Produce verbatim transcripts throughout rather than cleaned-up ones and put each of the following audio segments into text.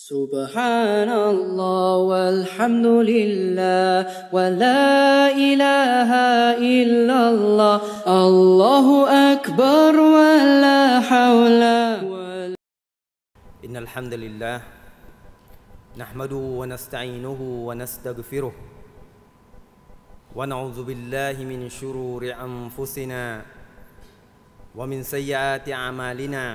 سبحان الله والحمد لله ولا إله إلا الله الله أكبر ولا حول ولا إن الحمد لله نحمده ونستعينه ونستغفره ونعوذ بالله من شرور أنفسنا ومن سيئات أعمالنا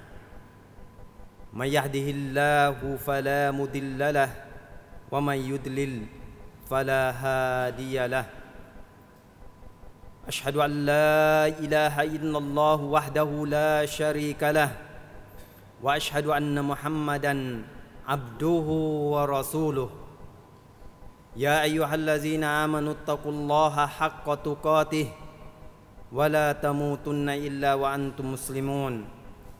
من يهده الله فلا مضل له ومن يضلل فلا هادي له أشهد أن لا إله إلا الله وحده لا شريك له وأشهد أن محمدا عبده ورسوله يا أيها الذين آمنوا اتقوا الله حق تقاته ولا تموتن إلا وأنتم مسلمون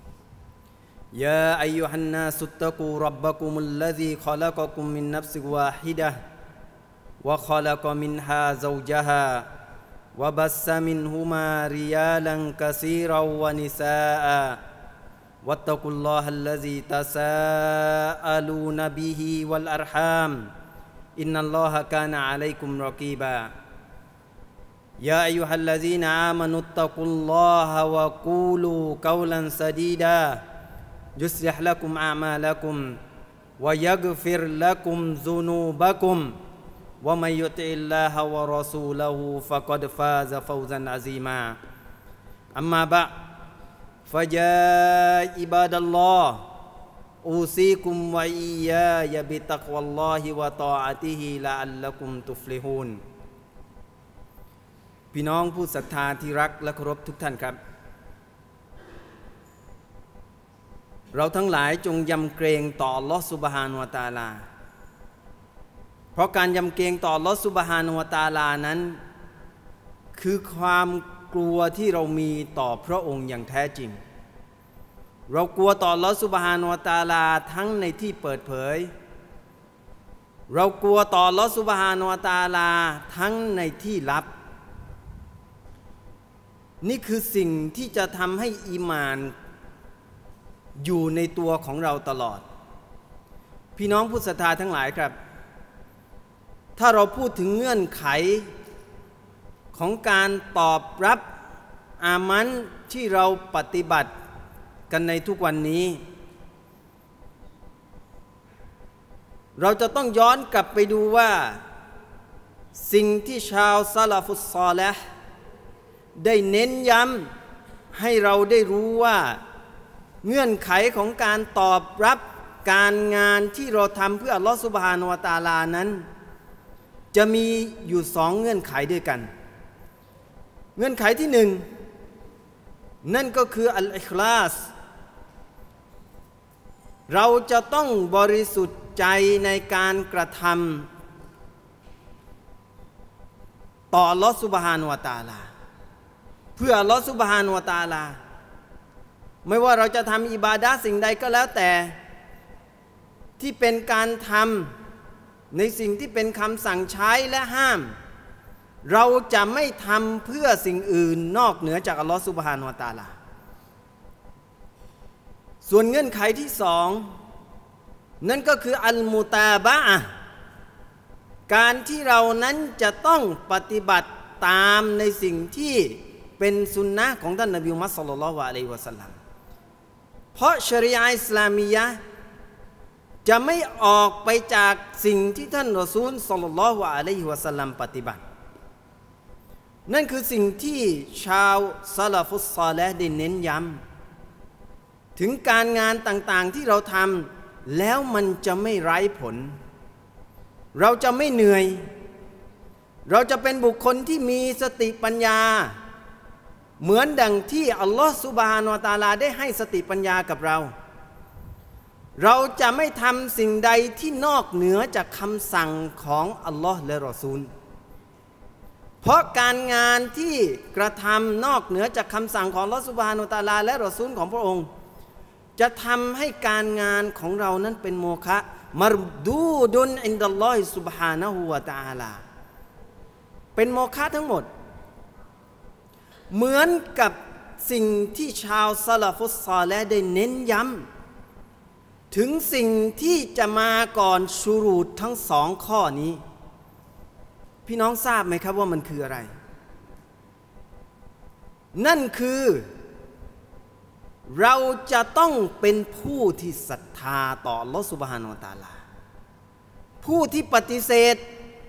يا أيها الناس اتقوا ربكم الذي خلقكم من نفس واحدة وخلق منها زوجها وبث منهما رجالا كثيرا ونساء واتقوا الله الذي تساءلون به والأرحام إن الله كان عليكم رقيبا يا أيها الذين آمنوا اتقوا الله وقولوا قولا سديدا يصلح لكم أعمالكم ويغفر لكم ذنوبكم ومن يطع الله ورسوله فقد فاز فوزا عظيما أما بعد فيا عباد الله أوصيكم وإياي بتقوى الله وطاعته لعلكم تفلحونพี่น้องผู้ศรัทธาที่รักและเคารพทุกท่านครับเราทั้งหลายจงยำเกรงต่ออัลเลาะห์ซุบฮานะฮูวะตะอาลาเพราะการยำเกรงต่ออัลเลาะห์ซุบฮานะฮูวะตะอาลานั้นคือความกลัวที่เรามีต่อพระองค์อย่างแท้จริงเรากลัวต่ออัลเลาะห์ซุบฮานะฮูวะตะอาลาทั้งในที่เปิดเผยเรากลัวต่ออัลเลาะห์ซุบฮานะฮูวะตะอาลาทั้งในที่ลับนี่คือสิ่งที่จะทำให้อีหม่านอยู่ในตัวของเราตลอดพี่น้องผู้ศรัทธาทั้งหลายครับถ้าเราพูดถึงเงื่อนไขของการตอบรับอามันที่เราปฏิบัติกันในทุกวันนี้เราจะต้องย้อนกลับไปดูว่าสิ่งที่ชาวซะลาฟุสซอลิห์ได้เน้นย้ำให้เราได้รู้ว่าเงื่อนไขของการตอบรับการงานที่เราทำเพื่ออัลลอฮฺซุบฮานะฮูวะตะอาลานั้นจะมีอยู่สองเงื่อนไขด้วยกันเงื่อนไขที่หนึ่งนั่นก็คืออัลอิคลาสเราจะต้องบริสุทธิ์ใจในการกระทำต่ออัลลอฮฺซุบฮานะฮูวะตะอาลาเพื่ออัลลอฮฺซุบฮานะฮูวะตะอาลาไม่ว่าเราจะทำอิบาดะห์สิ่งใดก็แล้วแต่ที่เป็นการทำในสิ่งที่เป็นคำสั่งใช้และห้ามเราจะไม่ทำเพื่อสิ่งอื่นนอกเหนือจากอัลลอฮฺซุบฮานะฮูวะตะอาลาส่วนเงื่อนไขที่สองนั่นก็คืออัลมุตาบะอะห์การที่เรานั้นจะต้องปฏิบัติตามในสิ่งที่เป็นสุนนะของท่านนบีมุฮัมมัดศ็อลลัลลอฮุอะลัยฮิวะซัลลัมเพราะชะรีอะห์อิสลามียะห์จะไม่ออกไปจากสิ่งที่ท่านรอซูลศ็อลลัลลอฮุอะลัยฮิวะซัลลัมปฏิบัตินั่นคือสิ่งที่ชาวซะลาฟุสซอลิห์ได้เน้นย้ำถึงการงานต่างๆที่เราทำแล้วมันจะไม่ไร้ผลเราจะไม่เหนื่อยเราจะเป็นบุคคลที่มีสติปัญญาเหมือนดังที่อัลลอฮฺซุบฮานะฮูวะตะอาลาได้ให้สติปัญญากับเราเราจะไม่ทำสิ่งใดที่นอกเหนือจากคำสั่งของอัลลอฮฺและรอซูลเพราะการงานที่กระทำนอกเหนือจากคำสั่งของอัลลอฮฺซุบฮานะฮูวะตะอาลาและรอซูลของพระองค์จะทำให้การงานของเรานั้นเป็นโมฆะมารดูดุนอินดัลลอฮิซุบฮานะฮูวะตะอาลาเป็นโมฆะทั้งหมดเหมือนกับ สิ่งที่ชาวซะลาฟุสซอลิห์ได้เน้นย้ถึงสิ่งที่จะมาก่อนชูรูตทั้งสองข้อนี้พี่น้องทราบไหมครับว่ามันคืออะไรนั่นคือเราจะต้องเป็นผู้ที่ศรัทธาต่ออัลเลาะห์ซุบฮานะฮูวะตะอาลาผู้ที่ปฏิเสธ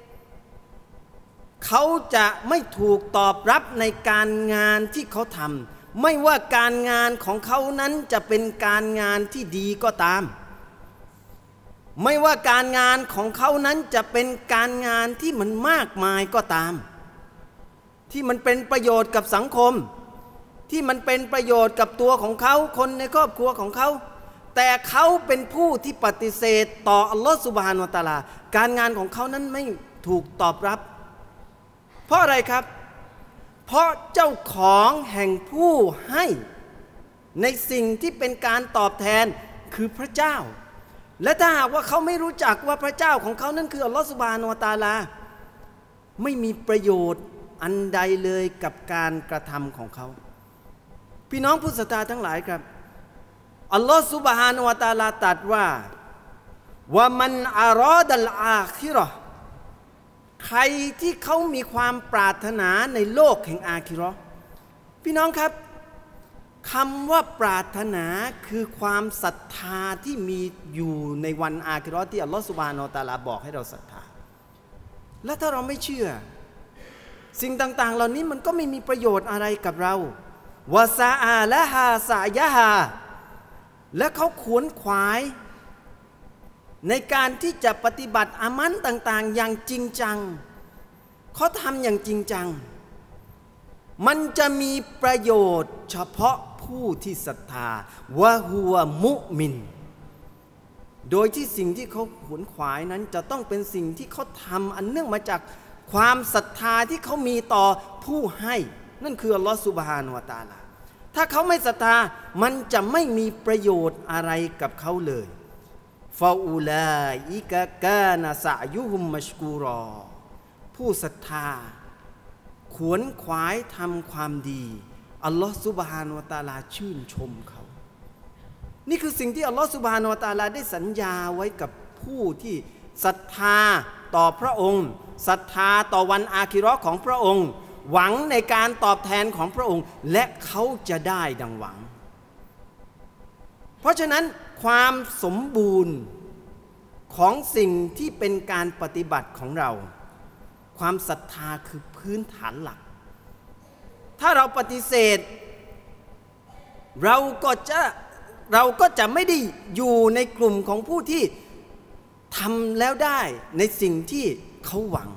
เขาจะไม่ถูกตอบรับในการงานที่เขาทำไม่ว่าการงานของเขานั้นจะเป็นการงานที่ดีก็ตามไม่ว่าการงานของเขานั้นจะเป็นการงานที่มันมากมายก็ตามที่มันเป็นประโยชน์กับสังคมที่มันเป็นประโยชน์กับตัวของเขาคนในครอบครัวของเขาแต่เขาเป็นผู้ที่ปฏิเสธต่ออัลลอฮฺซุบฮานะฮูวะตะอาลาการงานของเขานั้นไม่ถูกตอบรับเพราะอะไรครับเพราะเจ้าของแห่งผู้ให้ในสิ่งที่เป็นการตอบแทนคือพระเจ้าและถ้าหากว่าเขาไม่รู้จักว่าพระเจ้าของเขานั้นคืออัลลอฮฺซุบฮานะฮูวะตะอาลาไม่มีประโยชน์อันใดเลยกับการกระทำของเขาพี่น้องผู้ศรัทธาทั้งหลายครับอัลลอฮฺซุบฮานะฮูวะตะอาลาตรัสว่าว่ามันอารอดัลอาคิเราะห์ใครที่เขามีความปรารถนาในโลกแห่งอาคิเราะห์พี่น้องครับคำว่าปรารถนาคือความศรัทธาที่มีอยู่ในวันอาคิเราะห์ที่อัลลอฮฺซุบฮานะฮูวะตะอาลาบอกให้เราศรัทธาและถ้าเราไม่เชื่อสิ่งต่างๆเหล่านี้มันก็ไม่มีประโยชน์อะไรกับเราวะซาอาละฮาสายะฮาและเขาขวนขวายในการที่จะปฏิบัติอามันต่างๆอย่างจริงจังเขาทำอย่างจริงจังมันจะมีประโยชน์เฉพาะผู้ที่ศรัทธาวะฮุวะมุมินโดยที่สิ่งที่เขาขวนขวายนั้นจะต้องเป็นสิ่งที่เขาทำอันเนื่องมาจากความศรัทธาที่เขามีต่อผู้ให้นั่นคืออัลลอฮฺซุบฮานะฮูวะตะอาลาถ้าเขาไม่ศรัทธามันจะไม่มีประโยชน์อะไรกับเขาเลยฟาอูลาอิกะกานะซะยุฮุมมัชกูรอผู้ศรัทธาขวนขวายทำความดีอัลลอฮฺซุบฮานะฮูวะตะอาลาชื่นชมเขานี่คือสิ่งที่อัลลอฮฺซุบฮานะฮูวะตะอาลาได้สัญญาไว้กับผู้ที่ศรัทธาต่อพระองค์ศรัทธาต่อวันอาคิเราะห์ของพระองค์หวังในการตอบแทนของพระองค์และเขาจะได้ดังหวังเพราะฉะนั้นความสมบูรณ์ของสิ่งที่เป็นการปฏิบัติของเราความศรัทธาคือพื้นฐานหลักถ้าเราปฏิเสธเราก็จะเราก็จะไม่ได้อยู่ในกลุ่มของผู้ที่ทำแล้วได้ในสิ่งที่เขาหวัง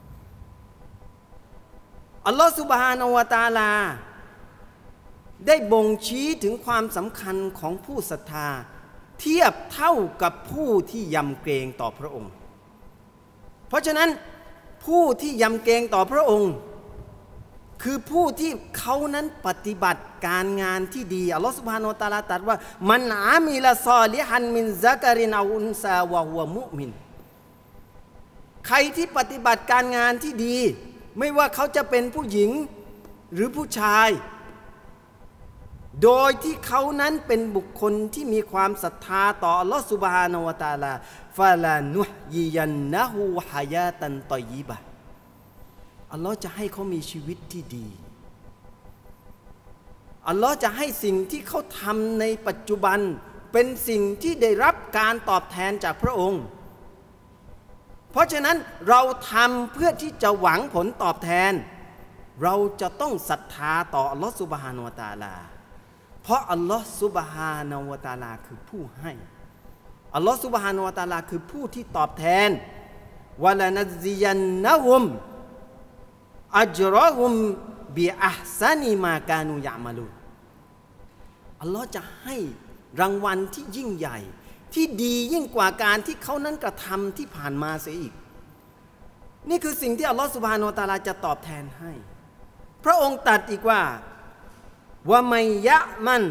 อัลลอฮฺซุบฮานะฮูวะตะอาลาได้บ่งชี้ถึงความสำคัญของผู้ศรัทธาเทียบเท่ากับผู้ที่ยำเกรงต่อพระองค์เพราะฉะนั้นผู้ที่ยำเกรงต่อพระองค์คือผู้ที่เขานั้นปฏิบัติการงานที่ดีอัลลอฮฺซุบฮานะฮูวะตะอาลาตรัสว่ามันอามิลซอลิฮันมินซะกะรินเอาอุนซาวะฮุวะมุมินใครที่ปฏิบัติการงานที่ดีไม่ว่าเขาจะเป็นผู้หญิงหรือผู้ชายโดยที่เขานั้นเป็นบุคคลที่มีความศรัทธาต่ออัลลอฮฺซุบฮานะฮูวะตะอาลาฟะลานุฮยิยันนะฮูฮายาตันฏอยยิบะห์อัลลอฮ์จะให้เขามีชีวิตที่ดีอัลลอฮ์จะให้สิ่งที่เขาทำในปัจจุบันเป็นสิ่งที่ได้รับการตอบแทนจากพระองค์เพราะฉะนั้นเราทำเพื่อที่จะหวังผลตอบแทนเราจะต้องศรัทธาต่ออัลลอฮฺซุบฮานะฮูวะตะอาลาเพราะอัลลอฮฺซุบฮานะฮูวะตะอาลาคือผู้ให้อัลลอฮฺซุบฮานะฮูวะตะอาลาคือผู้ที่ตอบแทนวะลานัซซิยันนะฮุมอัจรอฮุมบิอัห์ซานิมากานูยะมาลูอัลลอฮ์จะให้รางวัลที่ยิ่งใหญ่ที่ดียิ่งกว่าการที่เขานั้นกระทำที่ผ่านมาเสียอีกนี่คือสิ่งที่อัลลอฮ์ซุบฮานะฮูวะตะอาลาจะตอบแทนให้พระองค์ตรัสอีกว่าวะมัยยะมัน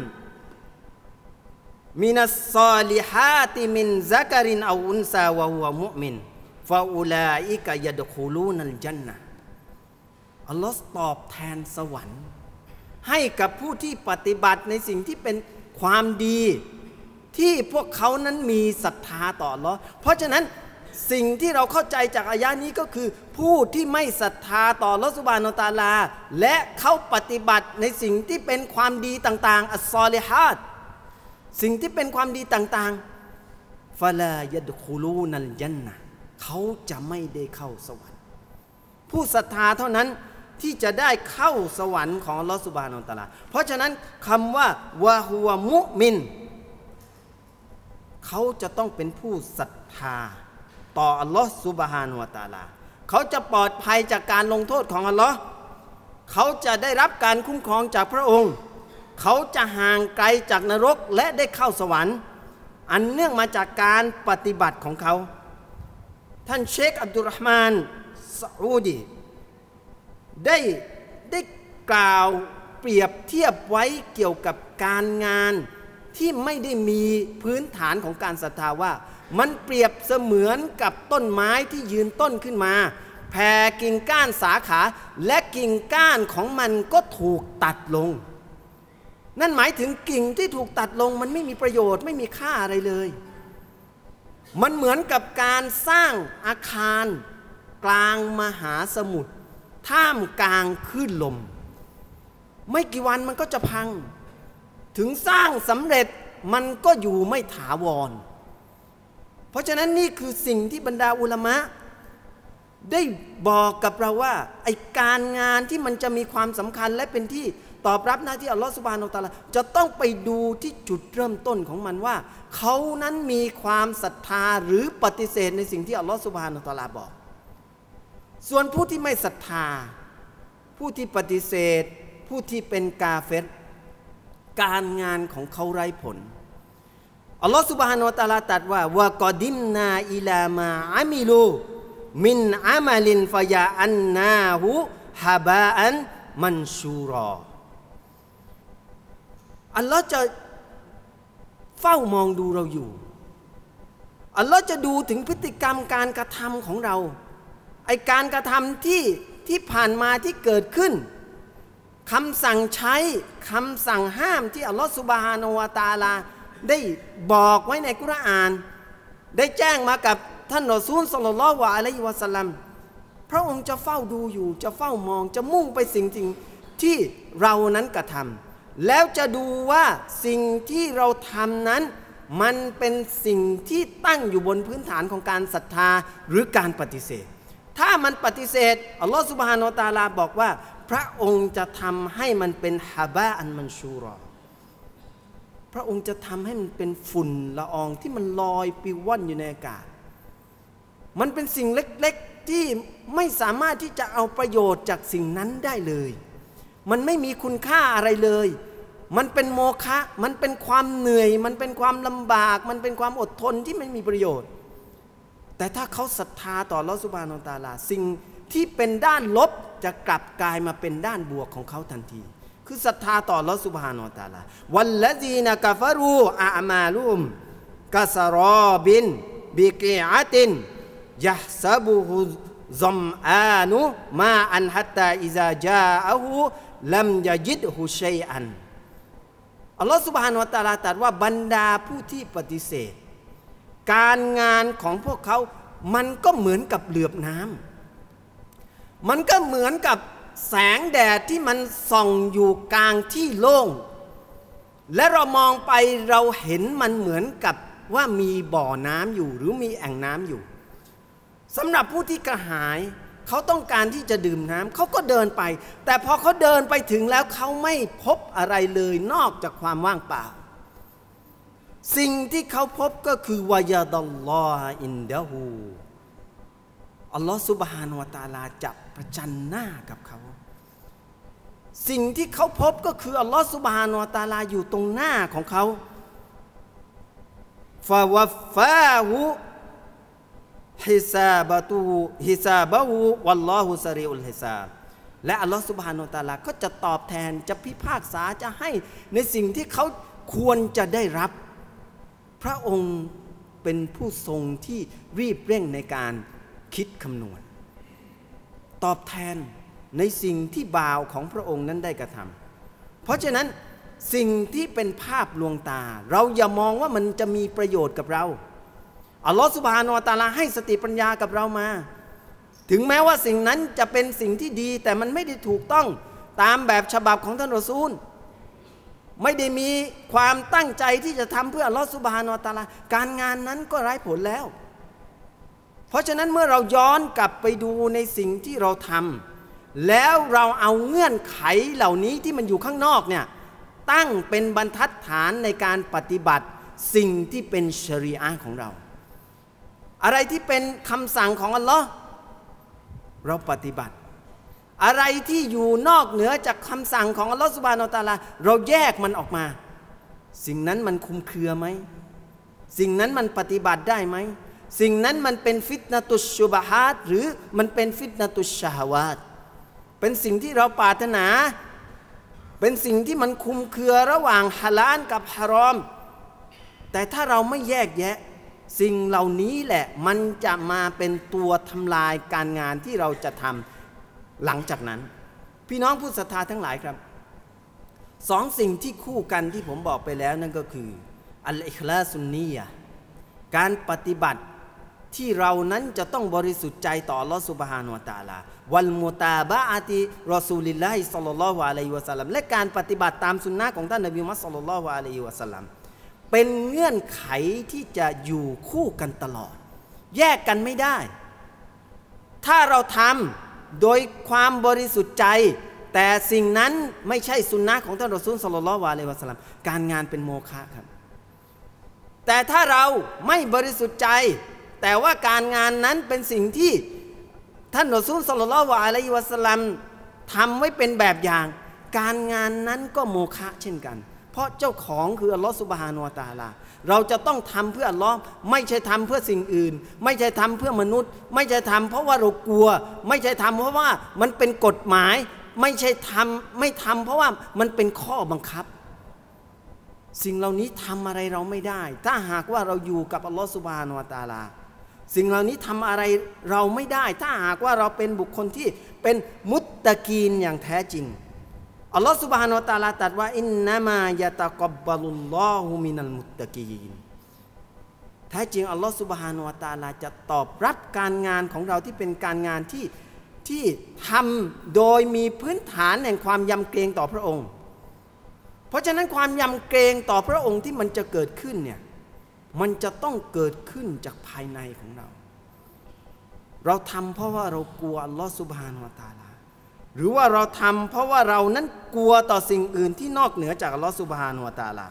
มินัสซอลิฮาติมินซะกะรินเอาอุนซาวะฮุวะมุมินฟาอูลาอิกะยัดคุลูนัลญันนะห์อัลลอฮ์ตอบแทนสวรรค์ ให้กับผู้ที่ปฏิบัติในสิ่งที่เป็นความดีที่พวกเขานั้นมีศรัทธาต่ออัลเลาะห์เพราะฉะนั้นสิ่งที่เราเข้าใจจากอายะนี้ก็คือผู้ที่ไม่ศรัทธาต่ออัลเลาะห์ซุบฮานะฮูวะตะอาลาและเขาปฏิบัติในสิ่งที่เป็นความดีต่างๆอัสซอลิฮาตสิ่งที่เป็นความดีต่างๆฟะลายัดคุลูนัลญันนะห์เขาจะไม่ได้เข้าสวรรค์ผู้ศรัทธาเท่านั้นที่จะได้เข้าสวรรค์ของอัลเลาะห์ซุบฮานะฮูวะตะอาลาเพราะฉะนั้นคำว่าวะฮุวะมุมินเขาจะต้องเป็นผู้ศรัทธาต่ออัลลอฮ์ซุบฮานะฮูวะตะอาลาเขาจะปลอดภัยจากการลงโทษของอัลลอฮ์เขาจะได้รับการคุ้มครองจากพระองค์เขาจะห่างไกลจากนรกและได้เข้าสวรรค์อันเนื่องมาจากการปฏิบัติของเขาท่านเชคอับดุลรห์มานซะอูดีได้ได้กล่าวเปรียบเทียบไว้เกี่ยวกับการงานที่ไม่ได้มีพื้นฐานของการศรัทธาว่ามันเปรียบเสมือนกับต้นไม้ที่ยืนต้นขึ้นมาแผ่กิ่งก้านสาขาและกิ่งก้านของมันก็ถูกตัดลงนั่นหมายถึงกิ่งที่ถูกตัดลงมันไม่มีประโยชน์ไม่มีค่าอะไรเลยมันเหมือนกับการสร้างอาคารกลางมหาสมุทรท่ามกลางคลื่นลมไม่กี่วันมันก็จะพังถึงสร้างสำเร็จมันก็อยู่ไม่ถาวรเพราะฉะนั้นนี่คือสิ่งที่บรรดาอุลามะได้บอกกับเราว่าไอการงานที่มันจะมีความสำคัญและเป็นที่ตอบรับหน้าที่อัลลอฮฺซุบฮานะฮูวะตะอาลาจะต้องไปดูที่จุดเริ่มต้นของมันว่าเขานั้นมีความศรัทธาหรือปฏิเสธในสิ่งที่อัลลอฮฺซุบฮานะฮูวะตะอาลาบอกส่วนผู้ที่ไม่ศรัทธาผู้ที่ปฏิเสธผู้ที่เป็นกาเฟรการงานของเขาไร้ผลอัลลอฮฺซุบฮานะฮูวะตะอาลาตรัสว่าวะกอดิมนาอิลามาอามิลูมินอามัลินฟะยาอันนาหูฮะบาอันมันชูรออัลลอฮ์จะเฝ้ามองดูเราอยู่อัลลอฮ์จะดูถึงพฤติกรรมการกระทำของเราไอการกระทำที่ที่ผ่านมาที่เกิดขึ้นคำสั่งใช้คำสั่งห้ามที่อัลลอฮ์ซุบฮานะฮูวะตะอาลาได้บอกไว้ในกุรอานได้แจ้งมากับท่านรอซูลศ็อลลัลลอฮุอะลัยฮิวะซัลลัมพระองค์จะเฝ้าดูอยู่จะเฝ้ามองจะมุ่งไปสิ่งสิ่งที่เรานั้นกระทำแล้วจะดูว่าสิ่งที่เราทำนั้นมันเป็นสิ่งที่ตั้งอยู่บนพื้นฐานของการศรัทธาหรือการปฏิเสธถ้ามันปฏิเสธอัลลอฮฺซุบฮานะฮูวะตะอาลาบอกว่าพระองค์จะทำให้มันเป็นฮะบาอันมันชูรอพระองค์จะทำให้มันเป็นฝุ่นละอองที่มันลอยปลิวว่อนอยู่ในอากาศมันเป็นสิ่งเล็กๆที่ไม่สามารถที่จะเอาประโยชน์จากสิ่งนั้นได้เลยมันไม่มีคุณค่าอะไรเลยมันเป็นโมฆะมันเป็นความเหนื่อยมันเป็นความลำบากมันเป็นความอดทนที่ไม่มีประโยชน์แต่ถ้าเขาศรัทธาต่ออัลเลาะห์ซุบฮานะฮูวะตะอาลาสิ่งที่เป็นด้านลบจะกลับกลายมาเป็นด้านบวกของเขาทันทีคือศรัทธาต่ออัลเลาะห์ซุบฮานะฮูวะตะอาลาวัลลซีนะกะฟะรูอะอ์มาลุมกะซะรอบินบิกิอะตินยะซะบุฮุซัมอานุมาอันฮัตตาอิซาจาอะฮูลัมยะญิดฮุชัยอันอัลลอฮฺซุบฮานะฮูวะตะอาลาตรัสว่าบรรดาผู้ที่ปฏิเสธการงานของพวกเขามันก็เหมือนกับเหลือบน้ำมันก็เหมือนกับแสงแดดที่มันส่องอยู่กลางที่โล่งและเรามองไปเราเห็นมันเหมือนกับว่ามีบ่อน้ำอยู่หรือมีแอ่งน้ำอยู่สำหรับผู้ที่กระหายเขาต้องการที่จะดื่มน้ำเขาก็เดินไปแต่พอเขาเดินไปถึงแล้วเขาไม่พบอะไรเลยนอกจากความว่างเปล่าสิ่งที่เขาพบก็คือวะยาดัลลอฮะอินดะฮูอัลลอฮฺซุบฮานะฮูวะตะอาลาจะประจันหน้ากับเขาสิ่งที่เขาพบก็คืออัลลอฮฺซุบฮานะฮูวะตะอาลาอยู่ตรงหน้าของเขาฟะวัฟฟาฮูฮิซาบะตูฮิซาบะฮูวัลลอฮุซะรีอุลฮิซาบและอัลลอฮฺซุบฮานะฮูวะตะอาลาก็จะตอบแทนจะพิพากษาจะให้ในสิ่งที่เขาควรจะได้รับพระองค์เป็นผู้ทรงที่รีบเร่งในการคิดคำนวณตอบแทนในสิ่งที่บ่าวของพระองค์นั้นได้กระทำเพราะฉะนั้นสิ่งที่เป็นภาพลวงตาเราอย่ามองว่ามันจะมีประโยชน์กับเราอัลลอฮฺซุบฮานะฮูวะตะอาลาให้สติปัญญากับเรามาถึงแม้ว่าสิ่งนั้นจะเป็นสิ่งที่ดีแต่มันไม่ได้ถูกต้องตามแบบฉบับของท่านรอซูลไม่ได้มีความตั้งใจที่จะทำเพื่ออัลลอฮฺซุบฮานะฮูวะตะอาลาการงานนั้นก็ไร้ผลแล้วเพราะฉะนั้นเมื่อเราย้อนกลับไปดูในสิ่งที่เราทำแล้วเราเอาเงื่อนไขเหล่านี้ที่มันอยู่ข้างนอกเนี่ยตั้งเป็นบรรทัดฐานในการปฏิบัติสิ่งที่เป็นชะรีอะห์ของเราอะไรที่เป็นคำสั่งของอัลลอฮ์เราปฏิบัติอะไรที่อยู่นอกเหนือจากคำสั่งของอัลลอฮ์ซุบฮานะฮูวะตะอาลาเราแยกมันออกมาสิ่งนั้นมันคลุมเครือไหมสิ่งนั้นมันปฏิบัติได้ไหมสิ่งนั้นมันเป็นฟิตนะตุชชุบฮาตหรือมันเป็นฟิตนะตุชชะฮาวาตเป็นสิ่งที่เราปรารถนาเป็นสิ่งที่มันคลุมเครือระหว่างฮาลาลกับฮารอมแต่ถ้าเราไม่แยกแยะสิ่งเหล่านี้แหละมันจะมาเป็นตัวทำลายการงานที่เราจะทำหลังจากนั้นพี่น้องผู้ศรัทธาทั้งหลายครับสองสิ่งที่คู่กันที่ผมบอกไปแล้วนั่นก็คืออัลอิคลาสุนนียะห์การปฏิบัติที่เรานั้นจะต้องบริสุทธิ์ใจต่ออัลเลาะห์ซุบฮานะฮูวะตะอาลาวัลมุตาบะอะติรอซูลิลลาฮิศ็อลลัลลอฮุอะลัยฮิวะซัลลัมและการปฏิบัติตามสุนนะห์ของท่านนบีมุฮัมมัดศ็อลลัลลอฮุอะลัยฮิวะซัลลัมเป็นเงื่อนไขที่จะอยู่คู่กันตลอดแยกกันไม่ได้ถ้าเราทำโดยความบริสุทธิ์ใจแต่สิ่งนั้นไม่ใช่สุนนะห์ของท่านรอซูลศ็อลลัลลอฮุอะลัยฮิวะซัลลัมการงานเป็นโมฆะครับแต่ถ้าเราไม่บริสุทธิ์ใจแต่ว่าการงานนั้นเป็นสิ่งที่ท่านรอซูลศ็อลลัลลอฮุอะลัยฮิวะซัลลัมทำไว้เป็นแบบอย่างการงานนั้นก็โมฆะเช่นกันเพราะเจ้าของคืออัลลอฮฺซุบฮานะฮูวะตะอาลาเราจะต้องทำเพื่ออัลลอฮ์ไม่ใช่ทำเพื่อสิ่งอื่นไม่ใช่ทำเพื่อมนุษย์ไม่ใช่ทำเพราะว่าเรากลัวไม่ใช่ทำเพราะว่ามันเป็นกฎหมายไม่ใช่ทำไม่ทำเพราะว่ามันเป็นข้อบังคับสิ่งเหล่านี้ทำอะไรเราไม่ได้ถ้าหากว่าเราอยู่กับอัลลอฮฺซุบฮานะฮูวะตะอาลาสิ่งเหล่านี้ทำอะไรเราไม่ได้ถ้าหากว่าเราเป็นบุคคลที่เป็นมุตตะกีนอย่างแท้จริงอัลลอฮฺซุบฮานะฮูวะตะอาลาตรัสว่าอินนามายะตะกับบะลุลลอฮุมินัลมุตตะกีนแท้จริงอัลลอฮฺซุบฮานะฮูวะตะอาลาจะตอบรับการงานของเราที่เป็นการงานที่ที่ทำโดยมีพื้นฐานแห่งความยำเกรงต่อพระองค์เพราะฉะนั้นความยำเกรงต่อพระองค์ที่มันจะเกิดขึ้นเนี่ยมันจะต้องเกิดขึ้นจากภายในของเราเราทำเพราะว่าเรากลัวอัลลอฮฺซุบฮานะฮูวะตะอาลาหรือว่าเราทำเพราะว่าเรานั้นกลัวต่อสิ่งอื่นที่นอกเหนือจากอัลลอฮฺซุบฮานะฮูวะตะอาลา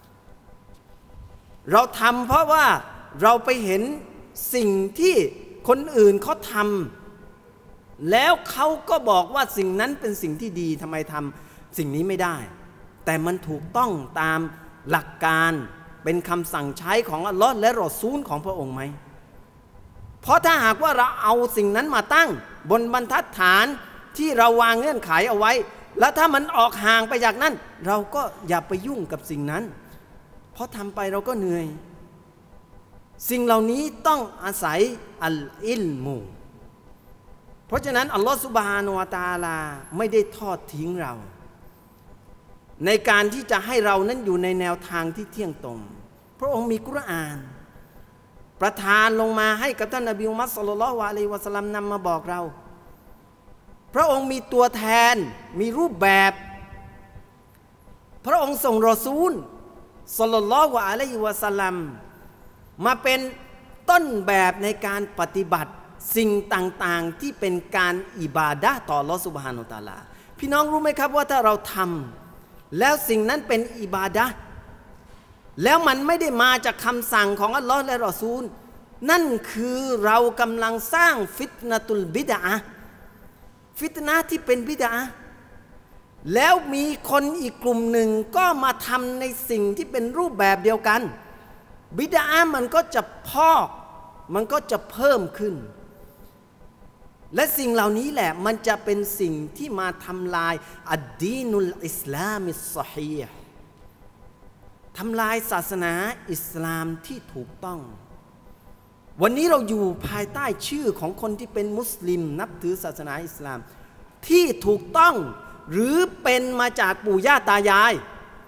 เราทำเพราะว่าเราไปเห็นสิ่งที่คนอื่นเขาทำแล้วเขาก็บอกว่าสิ่งนั้นเป็นสิ่งที่ดีทำไมทำสิ่งนี้ไม่ได้แต่มันถูกต้องตามหลักการเป็นคำสั่งใช้ของอัลลอฮ์และรอซูลของพระองค์ไหมเพราะถ้าหากว่าเราเอาสิ่งนั้นมาตั้งบนบรรทัดฐานที่เราวางเงื่อนไขเอาไว้แล้วถ้ามันออกห่างไปจากนั้นเราก็อย่าไปยุ่งกับสิ่งนั้นเพราะทำไปเราก็เหนื่อยสิ่งเหล่านี้ต้องอาศัยอัลอิลมูเพราะฉะนั้นอัลลอฮฺซุบฮานะฮูวะตะอาลาไม่ได้ทอดทิ้งเราในการที่จะให้เรานั้นอยู่ในแนวทางที่เที่ยงตรงพระองค์มีกุรอานประทานลงมาให้กับท่านนบีมุฮัมมัดศ็อลลัลลอฮุอะลัยฮิวะซัลลัมนำมาบอกเราพระองค์มีตัวแทนมีรูปแบบพระองค์ส่งรอซูลศ็อลลัลลอฮุอะลัยฮิวะซัลลัมมาเป็นต้นแบบในการปฏิบัติสิ่งต่างๆที่เป็นการอิบาดะห์ต่ออัลเลาะห์ซุบฮานะฮูวะตะอาลาพี่น้องรู้ไหมครับว่าถ้าเราทำแล้วสิ่งนั้นเป็นอิบาดะห์แล้วมันไม่ได้มาจากคำสั่งของอัลลอฮ์และรอซูลนั่นคือเรากำลังสร้างฟิตนะตุลบิดอะห์ฟิตนะห์ที่เป็นบิดอะห์แล้วมีคนอีกกลุ่มหนึ่งก็มาทำในสิ่งที่เป็นรูปแบบเดียวกันบิดอะห์มันก็จะพอกมันก็จะเพิ่มขึ้นและสิ่งเหล่านี้แหละมันจะเป็นสิ่งที่มาทำลายอัดดีนุลอิสลามิศอฮีฮ์ทำลายศาสนาอิสลามที่ถูกต้องวันนี้เราอยู่ภายใต้ชื่อของคนที่เป็นมุสลิมนับถือศาสนาอิสลามที่ถูกต้องหรือเป็นมาจากปู่ย่าตายาย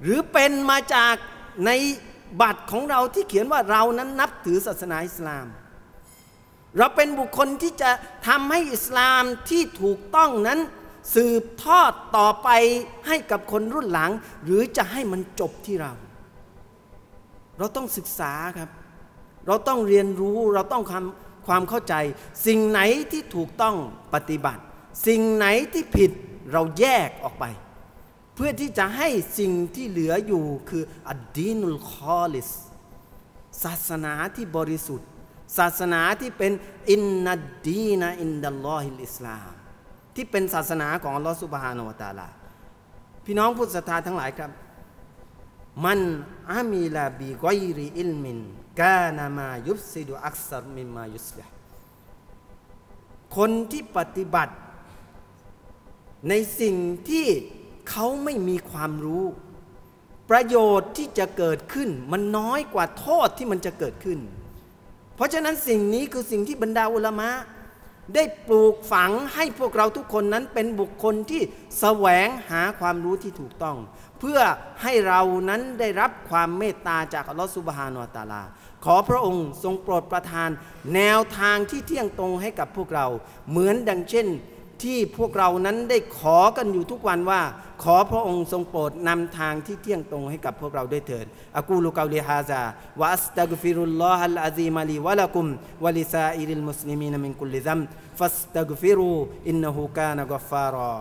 หรือเป็นมาจากในบัตรของเราที่เขียนว่าเรานั้นนับถือศาสนาอิสลามเราเป็นบุคคลที่จะทำให้อิสลามที่ถูกต้องนั้นสืบทอดต่อไปให้กับคนรุ่นหลังหรือจะให้มันจบที่เราเราต้องศึกษาครับเราต้องเรียนรู้เราต้องความความเข้าใจสิ่งไหนที่ถูกต้องปฏิบัติสิ่งไหนที่ผิดเราแยกออกไปเพื่อที่จะให้สิ่งที่เหลืออยู่คืออัดดีนุลคอลิสศาสนาที่บริสุทธิ์ศาสนาที่เป็นอินนัดดีนะอินดัลลอฮิลอิสลามที่เป็นศาสนาของอัลลอฮฺซุบฮานะฮูวะตะอาลาพี่น้องผู้ศรัทธาทั้งหลายครับมันอามิลาบิกอยริอิลมินกานามายุฟซิดุอักษรมิมมายุสลิฮคนที่ปฏิบัติในสิ่งที่เขาไม่มีความรู้ประโยชน์ที่จะเกิดขึ้นมันน้อยกว่าโทษที่มันจะเกิดขึ้นเพราะฉะนั้นสิ่งนี้คือสิ่งที่บรรดาอุลามะได้ปลูกฝังให้พวกเราทุกคนนั้นเป็นบุคคลที่แสวงหาความรู้ที่ถูกต้องเพื่อให้เรานั้นได้รับความเมตตาจากอัลลอฮฺซุบฮานะฮูวะตะอาลาขอพระองค์ทรงโปรดประทานแนวทางที่เที่ยงตรงให้กับพวกเราเหมือนดังเช่นที่พวกเรานั้นได้ขอกันอยู่ทุกวันว่าขอพระองค์ทรงโปรดนำทางที่เที่ยงตรงให้กับพวกเราด้วยเถิดอะกูลุกอลิฮาซาวะอัสตัฆฟิรุลลอฮัลอะซีมะลีวะละกุมวะลิซาอิริลมุสลิมีนมินกุลลิซัมฟัสตัฆฟิรูอินนะฮูกานะกัฟฟารอ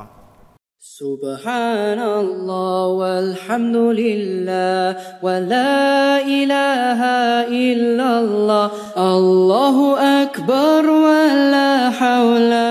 سبحان الله والحمد لله ولا إله إلا الله الله أكبر ولا حول